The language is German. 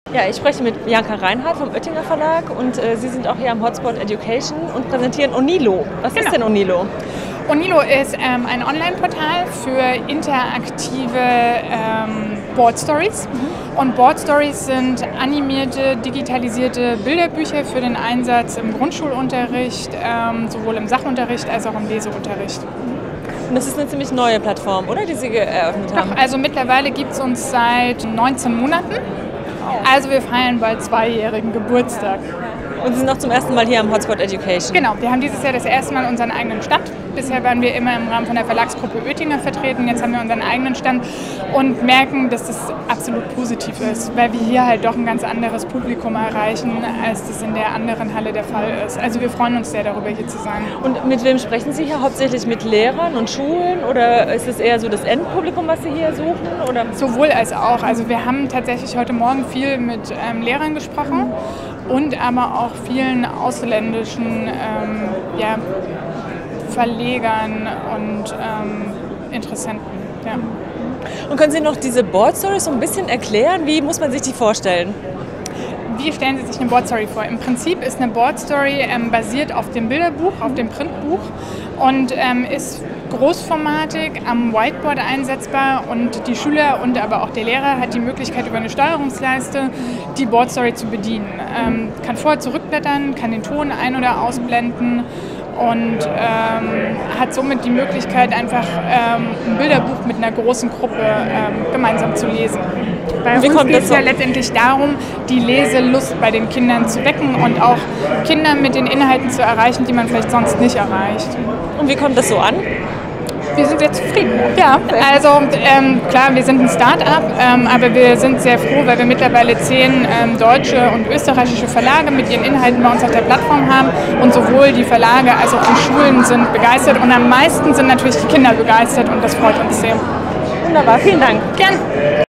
Ja, ich spreche mit Bianca Reinhardt vom Oettinger Verlag und Sie sind auch hier am Hotspot Education und präsentieren Onilo. Was ist denn Onilo? Onilo ist ein Online-Portal für interaktive Board Stories. Und Board Stories sind animierte, digitalisierte Bilderbücher für den Einsatz im Grundschulunterricht, sowohl im Sachunterricht als auch im Leseunterricht. Und das ist eine ziemlich neue Plattform, oder, die Sie eröffnet haben? Doch, also mittlerweile gibt es uns seit 19 Monaten. Also wir feiern bald 2-jährigen Geburtstag. Und Sie sind noch zum ersten Mal hier am Hotspot Education? Genau, wir haben dieses Jahr das erste Mal unseren eigenen Stand. Bisher waren wir immer im Rahmen von der Verlagsgruppe Oettinger vertreten. Jetzt haben wir unseren eigenen Stand und merken, dass das absolut positiv ist, weil wir hier halt doch ein ganz anderes Publikum erreichen, als das in der anderen Halle der Fall ist. Also wir freuen uns sehr darüber, hier zu sein. Und mit wem sprechen Sie hier? Hauptsächlich mit Lehrern und Schulen oder ist es eher so das Endpublikum, was Sie hier suchen? Oder? Sowohl als auch. Also wir haben tatsächlich heute Morgen viel mit Lehrern gesprochen und aber auch vielen ausländischen Verlegern und Interessenten. Ja. Und können Sie noch diese Board Stories so ein bisschen erklären? Wie muss man sich die vorstellen? Wie stellen Sie sich eine Board Story vor? Im Prinzip ist eine Board Story basiert auf dem Bilderbuch, auf dem Printbuch und ist großformatig am Whiteboard einsetzbar und die Schüler und aber auch der Lehrer hat die Möglichkeit, über eine Steuerungsleiste die Board Story zu bedienen. Kann vor- und zurückblättern, kann den Ton ein- oder ausblenden und hat somit die Möglichkeit, einfach ein Bilderbuch mit einer großen Gruppe gemeinsam zu lesen. Bei uns geht es ja letztendlich darum, die Leselust bei den Kindern zu wecken und auch Kinder mit den Inhalten zu erreichen, die man vielleicht sonst nicht erreicht. Und wie kommt das so an? Wir sind sehr zufrieden. Ja, also klar, wir sind ein Start-up, aber wir sind sehr froh, weil wir mittlerweile 10 deutsche und österreichische Verlage mit ihren Inhalten bei uns auf der Plattform haben und sowohl die Verlage als auch die Schulen sind begeistert und am meisten sind natürlich die Kinder begeistert und das freut uns sehr. Wunderbar, vielen Dank. Gern.